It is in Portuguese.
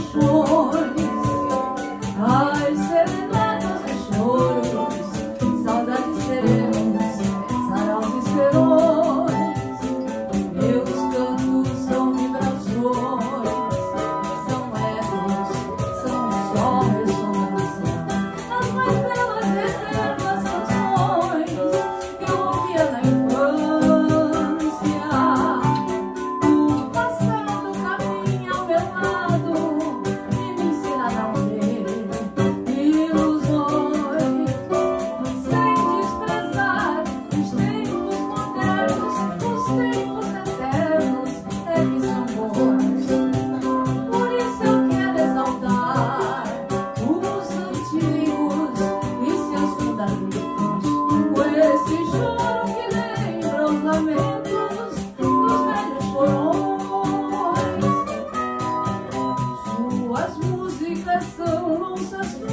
paixões, as serenatas e choros, saudades serenas, saraus e serões. Meus cantos são vibrações, são ecos, são só ressonância das mais belas e eternas canções que eu ouvia na infância. O passado caminha ao meu lado e me ensina a não ter ilusões, sem desprezar os tempos modernos, os tempos eternos é que são bons. Por isso eu quero exaltar os antigos e seus fundamentos, com esse choro que lembra os lamentos dos velhos porões. Suas músicas são louças